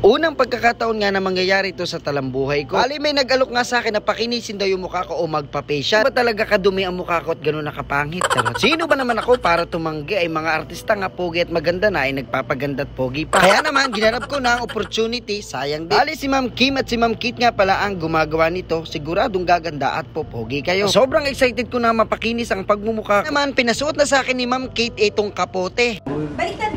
Unang pagkakataon nga na mangyayari ito sa talambuhay ko. Ali may nag-alok nga sa akin na pakinisin daw yung mukha ko o magpa-facial. Ba talaga kadumi ang mukha ko at gano'n nakapangit? Sino ba naman ako para tumanggi? Ay mga artista nga pogi at maganda na ay nagpapaganda at pogi pa. Kaya naman ginanap ko na ang opportunity. Sayang din. Ali si Ma'am Kim at si Ma'am Kate nga pala ang gumagawa nito. Siguradong gaganda at popogi kayo. Sobrang excited ko na mapakinis ang pagmumukha. Naman pinasuot na sa akin ni Ma'am Kate itong kapote. Baliktad.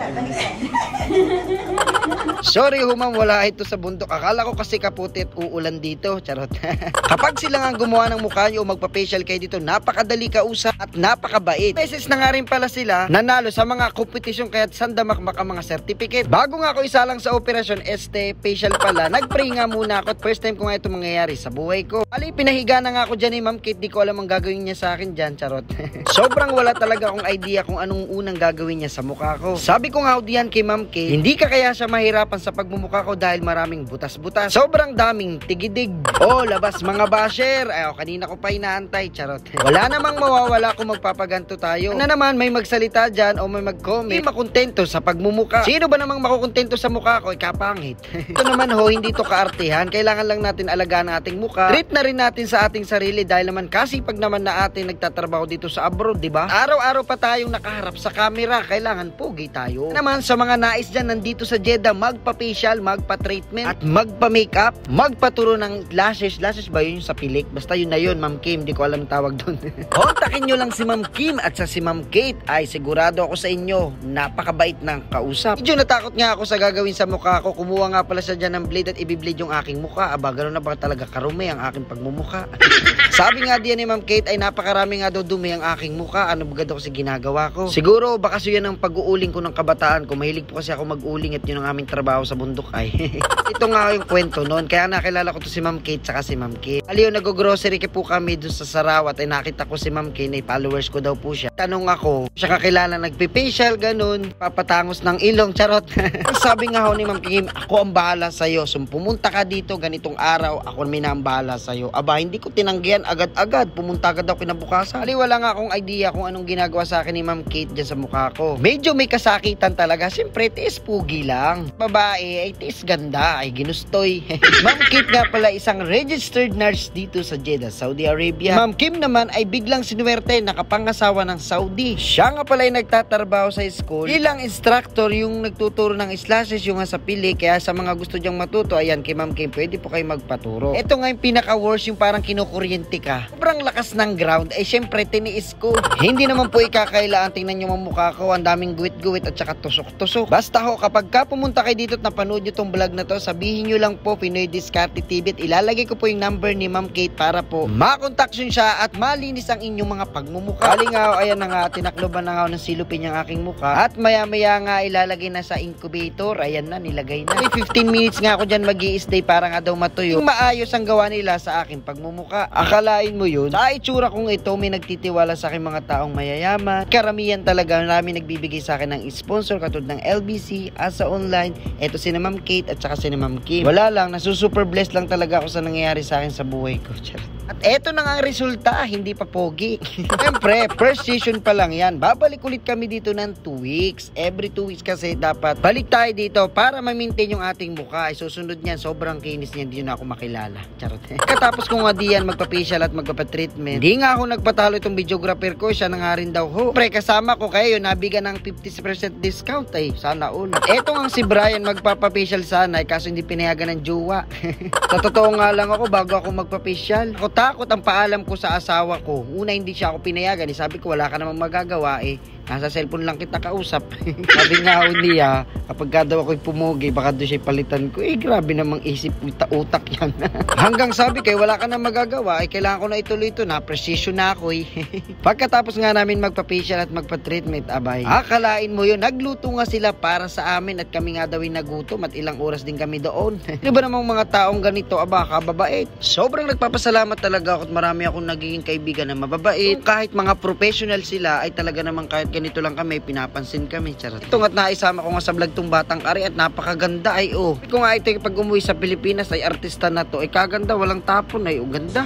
Sorry ma'am, wala ito sa bundok. Akala ko kasi kaputi at uulan dito. Charot. Kapag sila nga gumawa ng mukha nyo o magpa-facial kayo dito, napakadali kausap at napakabait. Beses na nga rin pala sila nanalo sa mga kompetisyon kaya sandamakmak ang mga certificate. Bago nga ako isa lang sa operasyon facial pala, nag-pray nga muna ako at first time ko nga ito mangyayari sa buhay ko. Ali, pinahiga na nga ako dyan ni Ma'am Kate. Di ko alam ang gagawin niya sa akin dyan. Charot. Sobrang wala talaga akong idea kung anong unang gagawin niya sa mukha ko. Sabi ko nga diyan kay Ma'am Kate, hindi ka kaya siya mahirapan sa pagmumukha ko dahil maraming butas-butas. Sobrang daming tigidig. Oh, labas mga basher. Ay, kanina ko pa inaantay. Charot. Wala namang mawawala kung magpapaganto tayo. Na naman may magsalita dyan o may mag-comment. Hindi makontento sa pagmumukha. Sino ba namang makukontento sa mukha ko? Kapangit. Ito naman ho, hindi to kaartihan. Kailangan lang natin alagaan ang ating mukha. Treat na rin natin sa ating sarili dahil naman kasipag naman na ating nagtatrabaho dito sa abroad, di ba? Araw-araw pa tayong nakaharap sa camera. Kailangan pogi tayo. Naman sa mga nais dyan nandito sa Jeddah, magpa-facial, magpa-treatment at magpa-makeup, magpaturo ng lashes. Lashes ba yun sa pilik? Basta yun na yun, Ma'am Kim. Di ko alam tawag doon. Kontakin nyo lang si Ma'am Kim at sa si Ma'am Kate. Ay sigurado ako sa inyo, napakabait ng kausap. Medyo natakot nga ako sa gagawin sa mukha ko. Kumuha nga pala siya dyan ng blade at ibiblade yung aking mukha. Aba, gano'n na ba talaga karumi ang aking pagmumukha? Sabi nga diyan ni Ma'am Kate ay napakarami nga daw dumi ang aking mukha. Ano ba daw kasi ginagawa ko? Siguro baka so yan ang pag-uuling ko ng kabataan ko. Mahilig po kasi ako mag-uling at yun ang aming trabaho sa bundok ay. Ito nga yung kwento noon. Kaya nakilala ko to si Ma'am Kate saka si Ma'am Kim. Aliyo, nag-grocery po kami doon sa Sarawat ay nakita ko si Ma'am Kim ay followers ko daw po siya. Tanong ako, siya kakilala nagpe-facial ganun, papatangos ng ilong, charot. Sabi nga ho ni Ma'am Kim, ako ang bahala sa'yo. So pumunta ka dito ganitong araw, ako naman ang bahala sa'yo. Aba, hindi ko tinanggihan agad-agad. Pumunta agad daw kinabukasan. Ali, wala nga akong idea kung anong ginagawa sa akin ni Ma'am Kate dyan sa mukha ko. Medyo may kasakitan talaga. Siyempre, tiis pugi lang. Babae, ay tiis ganda. Ay ginustoy. Ma'am Kate nga pala isang registered nurse dito sa Jeddah, Saudi Arabia. Ma'am Kim naman ay biglang sinuwerte, nakapangasawa ng Saudi. Siya nga pala ay nagtatrabaho sa school bilang instructor, yung nagtuturo ng slashes, yung sa pili. Kaya sa mga gusto dyang matuto, ayan kay Ma'am Kim, pwede po kayo magpaturo. Ito nga yung pinaka-worst, yung parang kinukuryente ka. Sobrang lakas ng ground, ay syempre tiniis ko. Hindi naman po ikakailangan, tingnan nyo mukha ko, ang daming guwit-guwit at saka tusok-tusok. Basta ho, kapag ka pumunta kayo dito at napanood nyo tong vlog na to, sabihin nyo lang po Pinoy Diskarte TV at ilalagay ko po yung number ni Ma'am Kate para po makontaksyon siya at malinis ang inyong mga pagmumukha. Kali nga, ayan na nga, tinakloban na nga ng silupin yung aking mukha at maya-maya nga ilalagay na sa incubator. Ayan na, nilagay na. 15 minutes nga ako dyan mag-i-stay para nga daw matuyo. Maayos ang gawa nila sa aking pagmumukha. Akalain mo yun, sa itsura kong ito, may nagtitiwala sa akin mga taong mayayaman. Karamihan talaga namin nagbibigay sa akin ng sponsor katulad ng LBC, Asa Online. Eto si Ma'am Kate at saka si Ma'am Kim. Wala lang, nasusuper blessed lang talaga ako sa nangyayari sa akin sa buhay ko. At eto na nga ang resulta, hindi pa pogi. Siyempre, first season pa lang yan. Babalik ulit kami dito ng 2 weeks. Every 2 weeks kasi dapat balik tayo dito para ma-maintain yung ating mukha. Ay susunod niyan, sobrang kinis niyan, hindi na ako makilala. Charot. Katapos ko nga diyan magpa-facial at magpa-treatment, hindi nga ako nagpatalo itong videographer ko. Siya na nga rin daw ho. Pre, kasama ko kayo, nabigyan ng 50% discount ay. Sana all. Eto nga si Brian magpapa-facial sana kaso hindi pinayagan ng jowa. Sa totoo nga lang ako, bago ako magpa-facial, ako takot ang paalam ko sa asawa ko. Una, hindi siya ako pinayagan. Sabi ko, wala ka namang magagawa eh. Nasa cellphone lang kita kausap. Sabi nga niya, kapag daw ako'y pumugi, baka doon siya palitan ko. Eh, grabe namang isip utak yan. Hanggang sabi kayo, wala ka na magagawa. Eh, kailangan ko na ituloy ito na. Precision na ako eh. Pagkatapos nga namin magpa-facial at magpa-treatment, abay, akalain mo yun, nagluto nga sila para sa amin at kami nga daw nagutom at ilang oras din kami doon. Di ba namang mga taong ganito, aba, kababait. Sobrang nagpapasalamat talaga ako at marami akong nagiging kaibigan na mababait. Kahit mga professional sila, ay talaga namang kahit ganito lang kami, pinapansin kami. Charot. Ito nga't naisama ko nga sa vlog tong batang ari at napakaganda ay oh. Kung nga ito pag umuwi sa Pilipinas ay artista na to, ay kaganda, walang tapon ay ganda.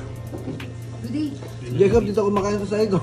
Jacob, dito ako makain sa ego.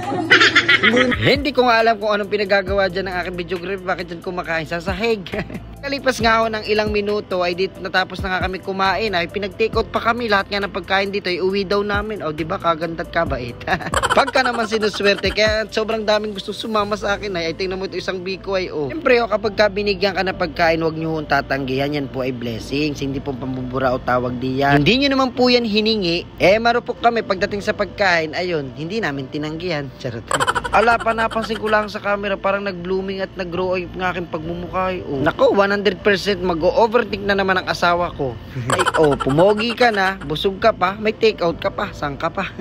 Hindi ko nga alam kung anong pinagagawa dyan ng aking videographer, bakit dyan kumakain sa sahig. Kalipas nga ho ng ilang minuto ay dito natapos na nga kami kumain ay pinag-take out pa kami lahat nga ng pagkain dito ay uwi daw namin. O di ba kaganda't kabait. Pagka naman sinuswerte kaya sobrang daming gusto sumama sa akin ay tingnan mo ito isang biko ay oh. Siyempre o kapag ka binigyan ka ng pagkain huwag nyo hong tatanggihan, yan po ay blessings, hindi po pambubura o tawag diyan. Hindi nyo naman po yan hiningi, marupok kami pagdating sa pagkain, ayun, hindi namin tinanggihan. Charot. Ala pa napansin ko lang sa camera parang nag-blooming at nag-grow ay ng aking pagmumukha. Oh. Nako, 100% mag-overthink na naman ang asawa ko. Ay, oh, pumogi ka na, busog ka pa, may take out ka pa, sang ka pa.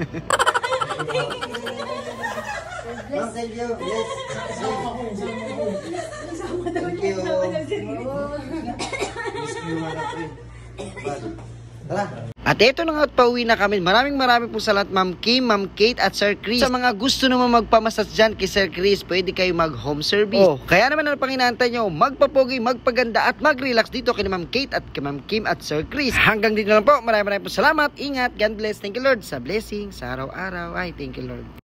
Thank you. Yes. Thank you. Tara. At eto na nga at pauwi na kami. Maraming po sa lahat, Ma'am Kim, Ma'am Kate at Sir Chris. Sa mga gusto naman magpamasas dyan kay Sir Chris, pwede kayo mag-home service. Oh, kaya naman ang panginantay nyo, magpapogi, magpaganda at mag-relax dito kay Ma'am Kate at kay Ma'am Kim at Sir Chris. Hanggang dito na lang po. Maraming po salamat. Ingat. God bless. Thank you Lord sa blessing sa araw-araw. Ay, thank you Lord.